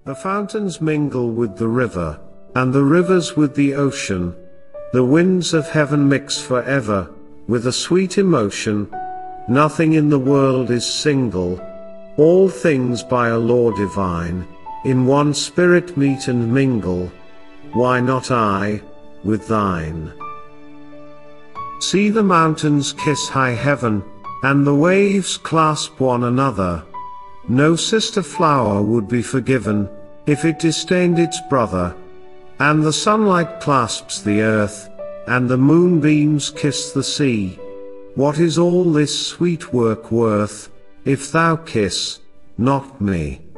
The fountains mingle with the river, and the rivers with the ocean. The winds of heaven mix forever, with a sweet emotion. Nothing in the world is single. All things by a law divine, in one spirit meet and mingle. Why not I, with thine? See the mountains kiss high heaven, and the waves clasp one another. No sister flower would be forgiven, if it disdained its brother. And the sunlight clasps the earth, and the moonbeams kiss the sea. What is all this sweet work worth, if thou kiss not me?